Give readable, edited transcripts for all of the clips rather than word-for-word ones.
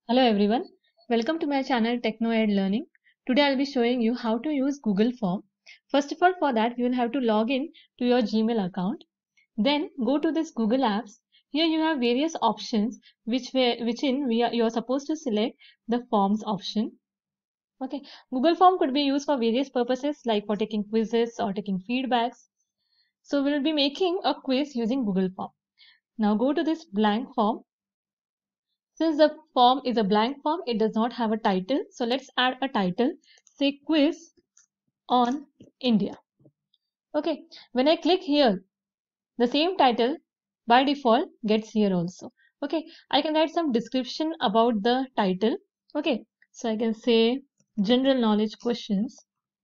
Hello everyone, welcome to my channel TechnoEd Learning. Today I'll be showing you how to use Google Form. First of all, for that you will have to log in to your Gmail account. Then go to this Google Apps. Here you have various options you are supposed to select the Forms option. Okay, Google Form could be used for various purposes like for taking quizzes or taking feedbacks. So we'll be making a quiz using Google Form. Now go to this blank form. Since the form is a blank form, it does not have a title. So let's add a title, say quiz on India. Okay, when I click here, the same title by default gets here also. Okay, I can write some description about the title. Okay, so I can say general knowledge questions.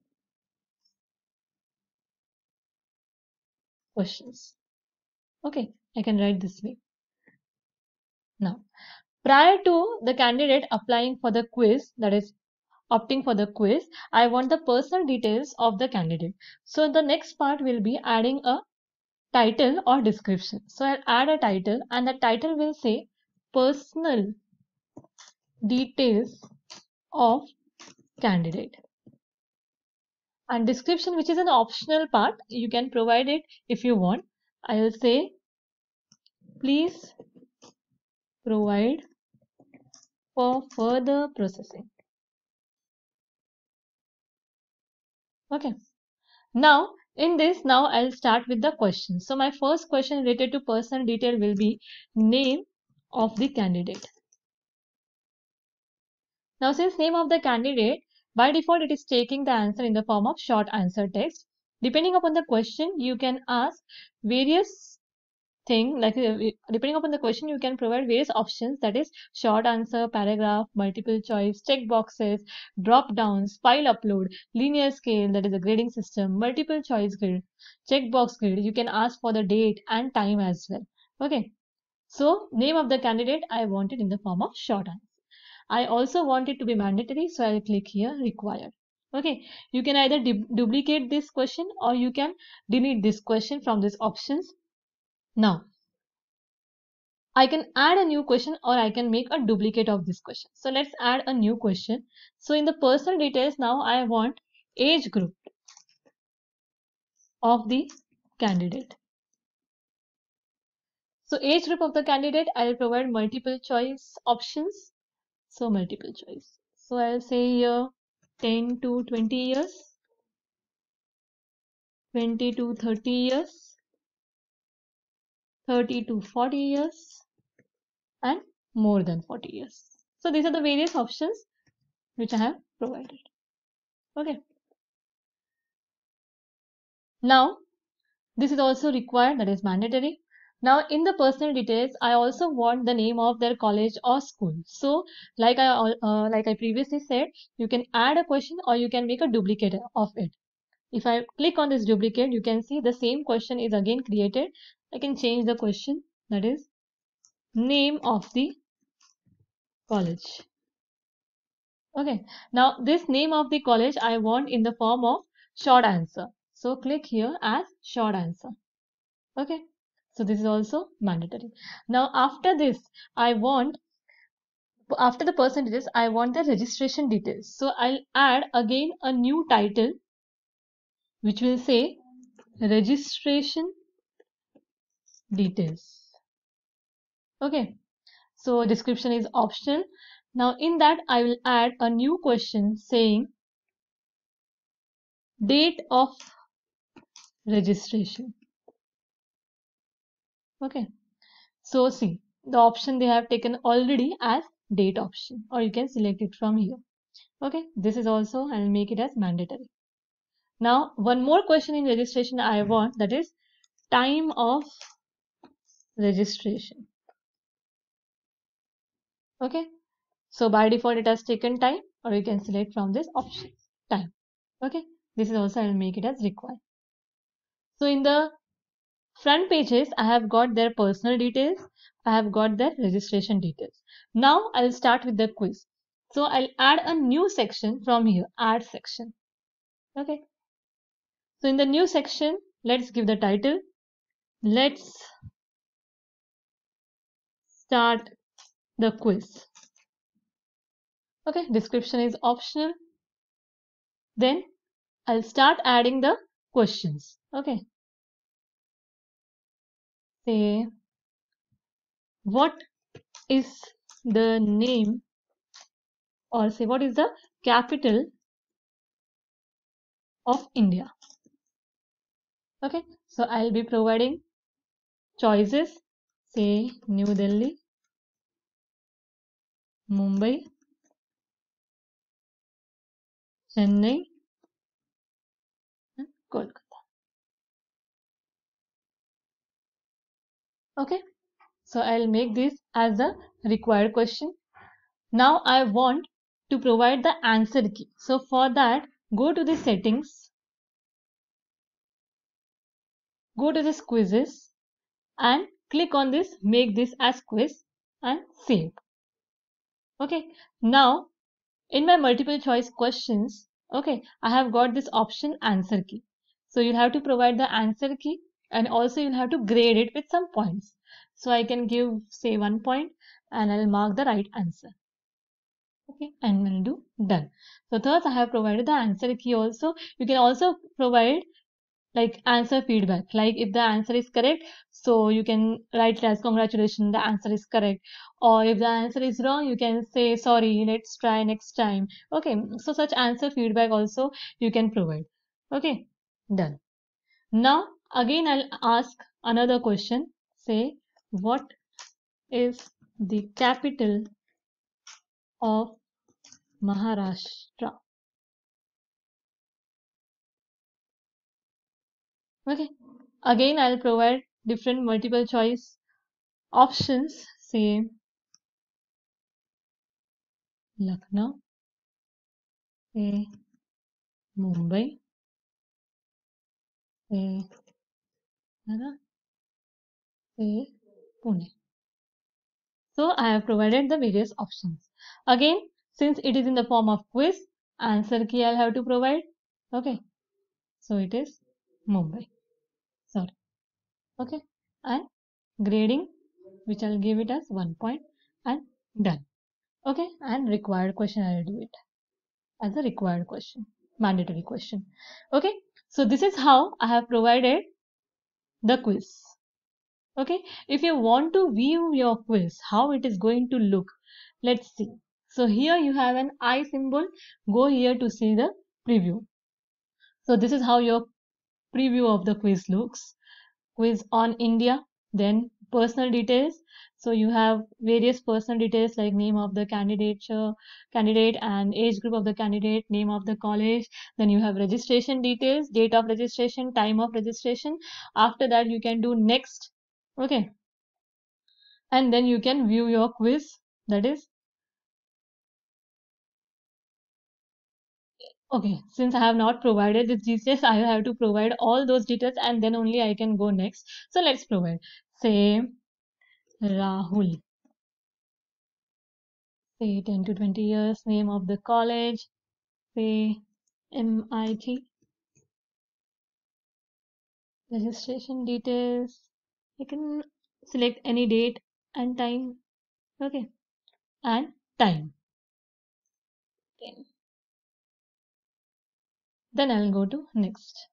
Okay, I can write this way. Now, prior to the candidate applying for the quiz, that is opting for the quiz, I want the personal details of the candidate. So the next part will be adding a title or description. So I'll add a title and the title will say personal details of candidate. And description, which is an optional part, you can provide it if you want. I will say please provide for further processing. Okay. Now, in this, now I'll start with the questions. So my first question related to personal detail will be name of the candidate. Now, since name of the candidate, by default, it is taking the answer in the form of short answer text. Depending upon the question, you can ask various things, like depending upon the question, you can provide various options, that is short answer, paragraph, multiple choice, check boxes, drop downs, file upload, linear scale, that is a grading system, multiple choice grid, checkbox grid. You can ask for the date and time as well. Okay, so name of the candidate, I want it in the form of short answer. I also want it to be mandatory, so I'll click here required. Okay, you can either duplicate this question or you can delete this question from these options. Now, I can add a new question or I can make a duplicate of this question. So let's add a new question. So in the personal details, now I want age group of the candidate. So age group of the candidate, I'll provide multiple choice options. So multiple choice. So I'll say here 10 to 20 years, 20 to 30 years, 30 to 40 years, and more than 40 years. So these are the various options which I have provided. Okay. Now, this is also required, that is mandatory. Now, in the personal details, I also want the name of their college or school. So, like I previously said, you can add a question or you can make a duplicate of it. If I click on this duplicate, you can see the same question is again created. I can change the question, that is name of the college. Okay, now this name of the college I want in the form of short answer. So click here as short answer. Okay, so this is also mandatory. Now after this, after the person details, I want the registration details. So I'll add again a new title which will say registration details. Okay, so description is optional. Now in that I will add a new question saying date of registration. Okay, so see the option they have taken already as date option, or you can select it from here. Okay, this is also, I'll make it as mandatory. Now one more question in registration I want, that is time of registration. Okay, so by default it has taken time, or you can select from this option time. Okay, this is also, I'll make it as required. So in the front pages, I have got their personal details, I have got their registration details. Now I'll start with the quiz. So I'll add a new section from here, add section. Okay, so in the new section, let's give the title, let's start the quiz. Okay, description is optional. Then I'll start adding the questions. Okay, say what is the name, or say what is the capital of India. Okay, so I'll be providing choices. Say New Delhi, Mumbai, Chennai, and Kolkata. Okay, so I'll make this as the required question. Now I want to provide the answer key. So for that, go to the settings, go to this quizzes, and click on this make this as quiz and save. Okay, now in my multiple choice questions, okay, I have got this option answer key. So you'll have to provide the answer key, and also you'll have to grade it with some points. So I can give say 1 point and I'll mark the right answer. Okay, and I'll do done. So thus I have provided the answer key also. You can also provide like answer feedback, like if the answer is correct, so you can write it as congratulations, the answer is correct, or if the answer is wrong, you can say sorry, let's try next time. Okay, so such answer feedback also you can provide. Okay, done. Now again I'll ask another question. Say what is the capital of Maharashtra. Okay, again I'll provide different multiple choice options. Say Lucknow, say Mumbai, say say Pune. So I have provided the various options. Again, since it is in the form of quiz, answer key I'll have to provide. Okay, so it is Mumbai. Sorry. Okay, and grading, which I'll give it as 1 point, and done. Okay, and required question I'll do it as a required question, mandatory question. Okay, so this is how I have provided the quiz. Okay, if you want to view your quiz, how it is going to look, let's see. So here you have an eye symbol. Go here to see the preview. So this is how your preview of the quiz looks. Quiz on India, then personal details. So you have various personal details like name of the candidate and age group of the candidate, name of the college. Then you have registration details, date of registration, time of registration. After that you can do next. Okay, and then you can view your quiz. That is okay, since I have not provided the details, I have to provide all those details and then only I can go next. So let's provide. Say Rahul, say 10 to 20 years, name of the college, say MIT, registration details. You can select any date and time. Okay, and time. Okay. Then I'll go to next.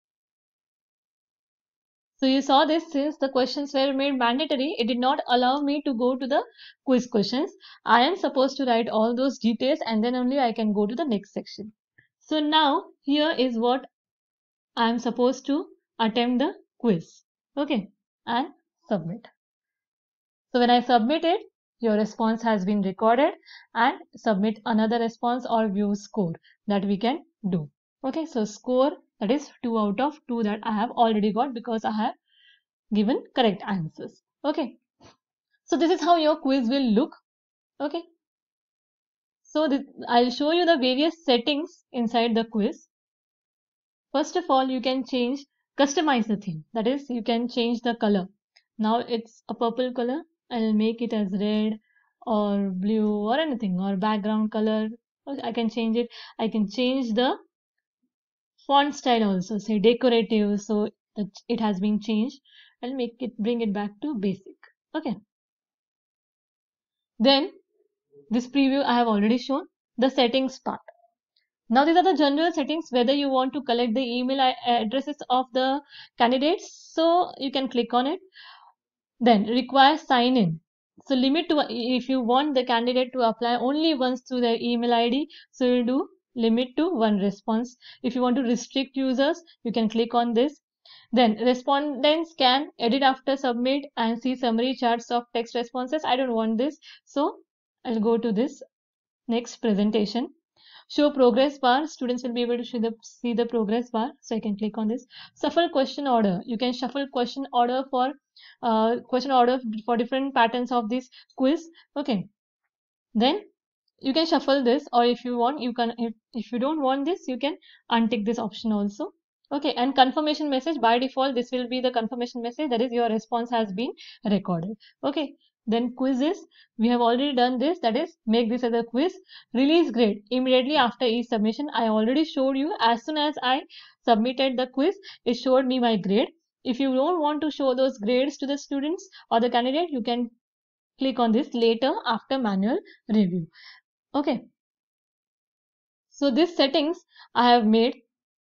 So you saw this, since the questions were made mandatory, it did not allow me to go to the quiz questions. I am supposed to write all those details and then only I can go to the next section. So now here is what I am supposed to attempt the quiz. Okay, and submit. So when I submit it, your response has been recorded, and submit another response or view score that we can do. Okay, so score, that is 2 out of 2 that I have already got because I have given correct answers. Okay, so this is how your quiz will look. Okay, so I'll show you the various settings inside the quiz. First of all, you can customize the theme. That is, you can change the color. Now it's a purple color. I'll make it as red or blue or anything, or background color. I can change it. I can change the font style also, say decorative, so that it has been changed. I'll bring it back to basic. Okay, then this preview I have already shown. the settings part. Now these are the general settings, whether you want to collect the email addresses of the candidates, so you can click on it. Then require sign in. So limit to, if you want the candidate to apply only once through their email ID, so you do limit to one response. If you want to restrict users, you can click on this. Then respondents can edit after submit and see summary charts of text responses. I don't want this, so I'll go to this next presentation. Show progress bar. Students will be able to see the progress bar. So I can click on this. Shuffle question order. You can shuffle question order for different patterns of this quiz. Okay. Then you can shuffle this, or if you want, you can, if you don't want this, you can untick this option also. Okay, and confirmation message, by default this will be the confirmation message, that is your response has been recorded. Okay, then quizzes, we have already done this, that is make this as a quiz. Release grade immediately after each submission. I already showed you, as soon as I submitted the quiz, it showed me my grade. If you don't want to show those grades to the students or the candidate, you can click on this later after manual review. Okay, so this settings I have made,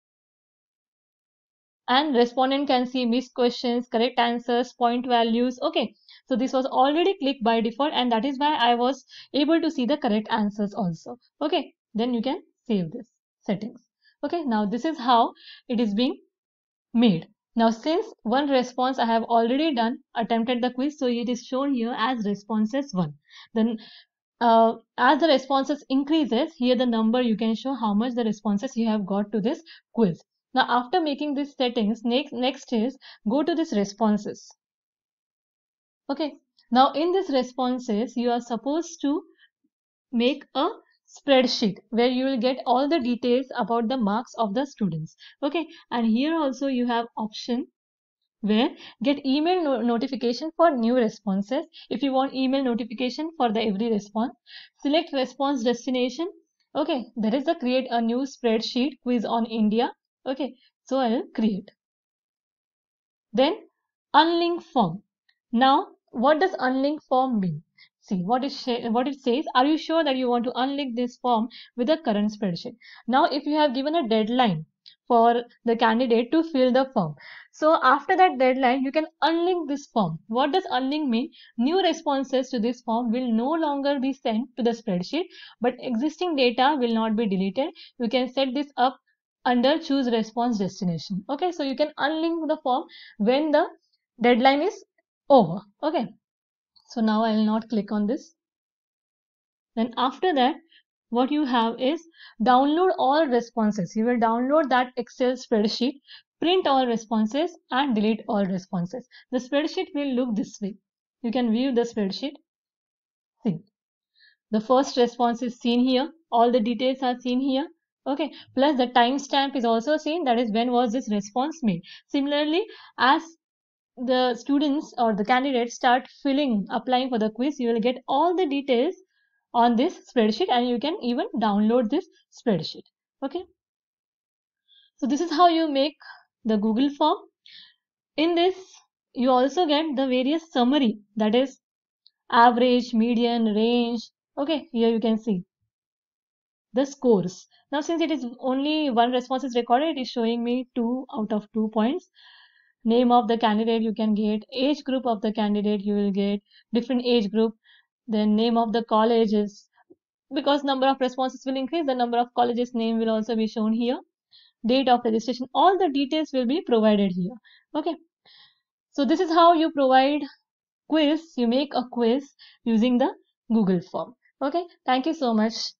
and respondent can see missed questions, correct answers, point values. Okay, so this was already clicked by default, and that is why I was able to see the correct answers also. Okay, then you can save this settings. Okay, now this is how it is being made. Now since one response I have already done, attempted the quiz, so it is shown here as responses 1. Then as the responses increases, here the number you can show how much the responses you have got to this quiz. Now after making these settings, next is go to this responses. Okay, now in this responses you are supposed to make a spreadsheet where you will get all the details about the marks of the students. Okay, and here also you have option where get email notification for new responses. If you want email notification for the every response, select response destination. Okay, there is a create a new spreadsheet quiz on India. Okay, so I'll create. Then unlink form. Now what does unlink form mean? See what it says. Are you sure that you want to unlink this form with the current spreadsheet? Now if you have given a deadline for the candidate to fill the form, so after that deadline you can unlink this form. What does unlink mean? New responses to this form will no longer be sent to the spreadsheet, but existing data will not be deleted. You can set this up under choose response destination. Okay, so you can unlink the form when the deadline is over. Okay, so now I will not click on this. Then after that, what you have is download all responses. You will download that Excel spreadsheet, print all responses and delete all responses. The spreadsheet will look this way. You can view the spreadsheet. See, the first response is seen here. All the details are seen here. Okay, plus the timestamp is also seen, that is when was this response made. Similarly, as the students or the candidates start applying for the quiz, you will get all the details on this spreadsheet, and you can even download this spreadsheet. Okay, so this is how you make the Google form. In this you also get the various summary, that is average, median, range. Okay, here you can see the scores. Now since it is only one response is recorded, it is showing me 2 out of 2 points. Name of the candidate you can get, age group of the candidate you will get, different age group. Then name of the colleges, because number of responses will increase, the number of colleges name will also be shown here. Date of registration, all the details will be provided here. Okay, so this is how you provide quiz, you make a quiz using the Google form. Okay, thank you so much.